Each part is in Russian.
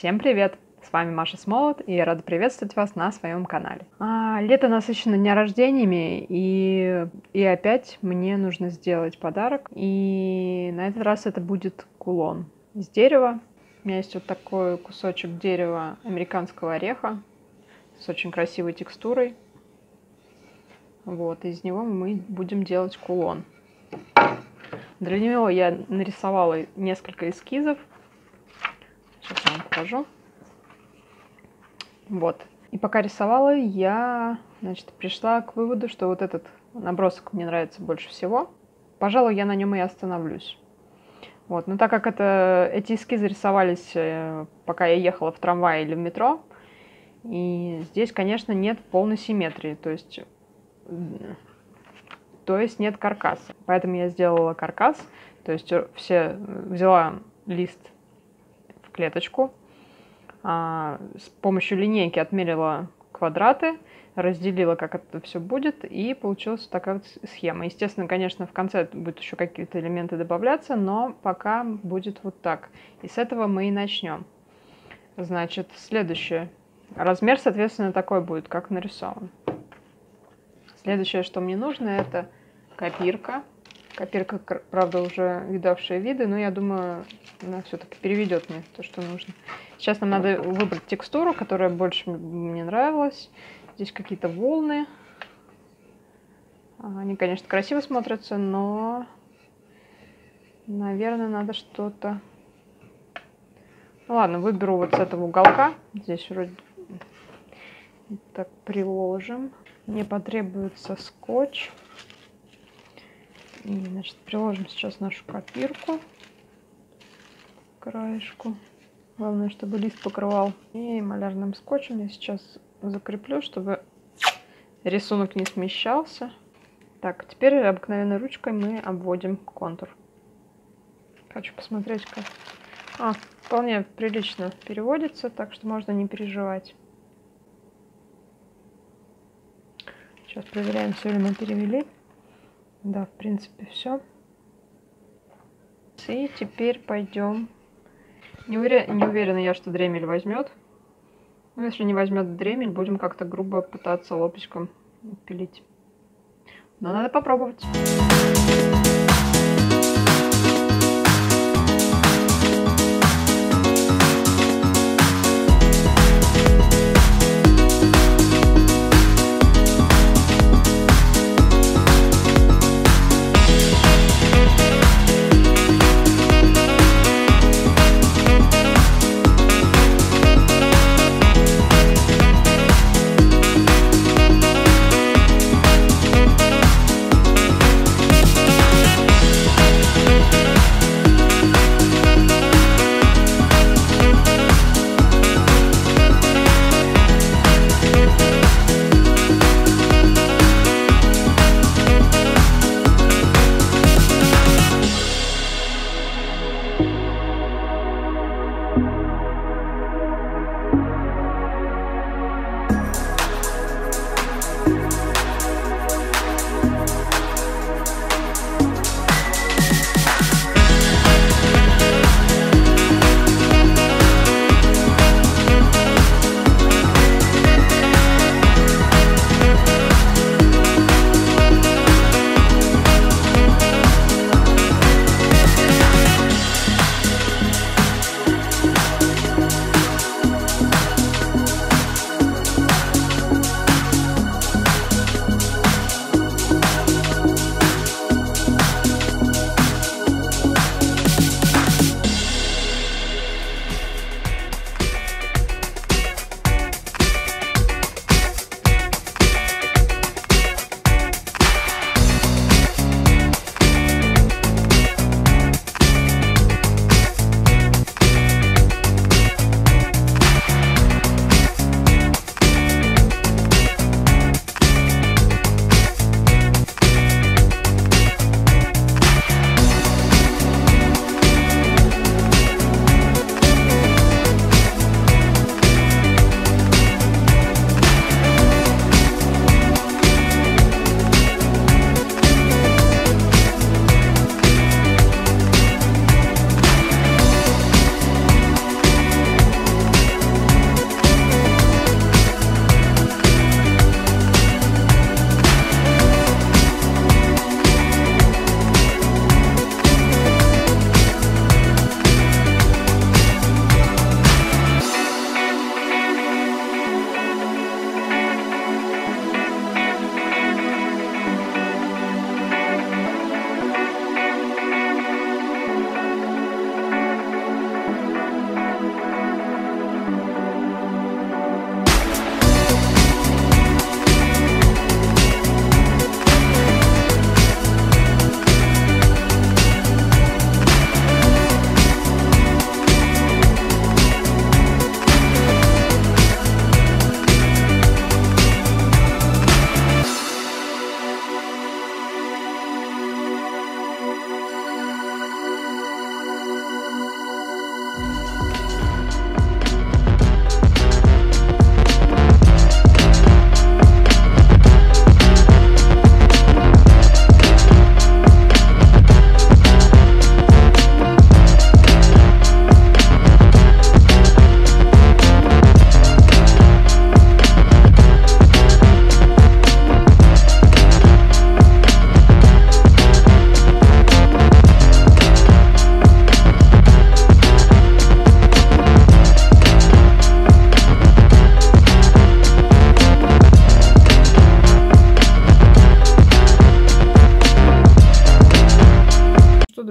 Всем привет! С вами Маша Смолот, и я рада приветствовать вас на своем канале. Лето насыщено дня рождениями, и опять мне нужно сделать подарок. И на этот раз это будет кулон из дерева. У меня есть вот такой кусочек дерева американского ореха с очень красивой текстурой. Вот, из него мы будем делать кулон. Для него я нарисовала несколько эскизов. Сейчас я вам покажу. Вот. И пока рисовала, я, пришла к выводу, что вот этот набросок мне нравится больше всего. Пожалуй, я на нем и остановлюсь. Вот. Но так как эти эскизы рисовались, пока я ехала в трамвае или в метро, и здесь, конечно, нет полной симметрии, то есть нет каркаса. Поэтому я сделала каркас, то есть взяла лист в клеточку, с помощью линейки отмерила квадраты, разделила, как это все будет, и получилась такая вот схема. Естественно, конечно, в конце будут еще какие-то элементы добавляться, но пока будет вот так. И с этого мы и начнем. Значит, следующее. Размер, соответственно, такой будет, как нарисован. Следующее, что мне нужно, это копирка. Копирка, правда, уже видавшая виды, но я думаю, она все-таки переведет мне то, что нужно. Сейчас нам надо выбрать текстуру, которая больше мне нравилась. Здесь какие-то волны. Они, конечно, красиво смотрятся, но, наверное, надо что-то... Ну ладно, выберу вот с этого уголка. Здесь вроде так приложим. Мне потребуется скотч. И, приложим сейчас нашу копирку к краешку. Главное, чтобы лист покрывал. И малярным скотчем я сейчас закреплю, чтобы рисунок не смещался. Так, теперь обыкновенной ручкой мы обводим контур. Хочу посмотреть, как... вполне прилично переводится, так что можно не переживать. Сейчас проверяем, все ли мы перевели. Да, в принципе, все. И теперь пойдем. Не уверена я, что дремель возьмет. Но если не возьмет дремель, будем как-то грубо пытаться лопичком пилить. Но надо попробовать.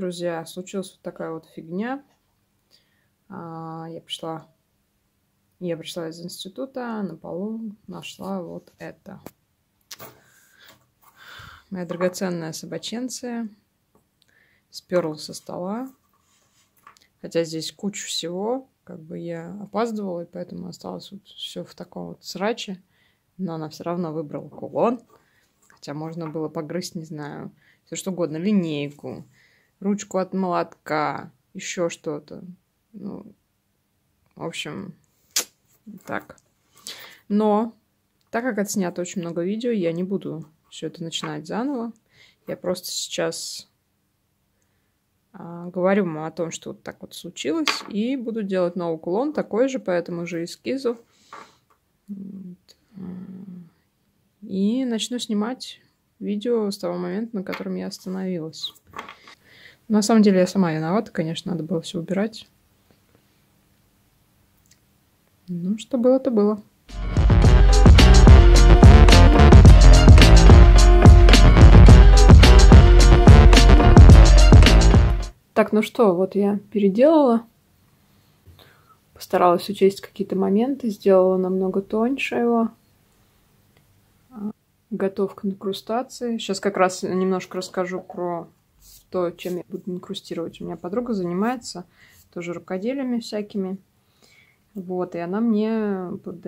друзья, случилась вот такая вот фигня. Я пришла из института, на полу нашла вот это. Моя драгоценная собаченция. Сперла со стола. Хотя здесь куча всего. Как бы я опаздывала, и поэтому осталось вот все в таком вот сраче. Но она все равно выбрала кулон. Хотя можно было погрызть, не знаю, все что угодно. Линейку, ручку от молотка, еще что-то. Ну, в общем, так. Но, так как отснято очень много видео, я не буду все это начинать заново. Я просто сейчас говорю вам о том, что вот так вот случилось. И буду делать новый кулон, такой же, по этому же эскизу. И начну снимать видео с того момента, на котором я остановилась. На самом деле я сама виновата, конечно, надо было все убирать. Ну, что было, то было. Так, ну что, вот я переделала. Постаралась учесть какие-то моменты, сделала намного тоньше его. Готов к инкрустации. Сейчас как раз немножко расскажу про то, чем я буду инкрустировать. У меня подруга занимается тоже рукоделиями всякими. Вот, и она мне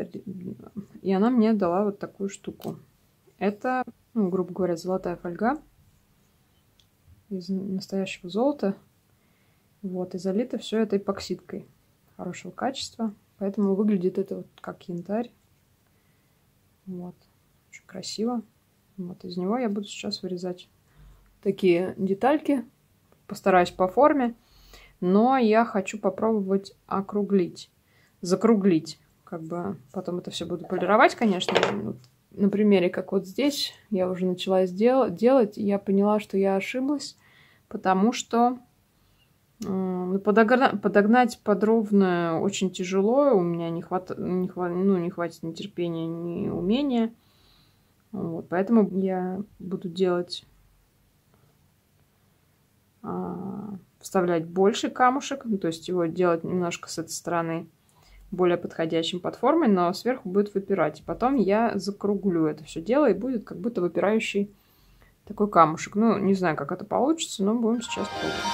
дала вот такую штуку. Это, ну, грубо говоря, золотая фольга из настоящего золота. Вот, и залито все это эпоксидкой хорошего качества. Поэтому выглядит это вот как янтарь. Вот. Очень красиво. Вот из него я буду сейчас вырезать такие детальки. Постараюсь по форме. Но я хочу попробовать округлить. Закруглить. Как бы потом это все буду полировать, конечно. Вот на примере, как вот здесь, я уже начала делать. И я поняла, что я ошиблась. Потому что подогнать под ровно очень тяжело. У меня не хватит ни терпения, ни умения. Вот, поэтому я буду вставлять больше камушек, то есть его делать немножко с этой стороны более подходящим под формой, но сверху будет выпирать. И потом я закруглю это все дело, и будет как будто выпирающий такой камушек. Ну, не знаю, как это получится, но будем сейчас пробовать.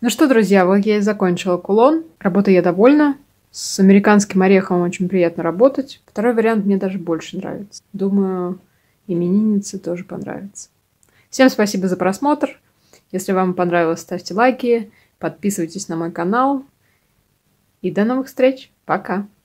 Ну что, друзья, вот я и закончила кулон. Работой я довольна. С американским орехом очень приятно работать. Второй вариант мне даже больше нравится. Думаю, имениннице тоже понравится. Всем спасибо за просмотр. Если вам понравилось, ставьте лайки, подписывайтесь на мой канал. И до новых встреч. Пока.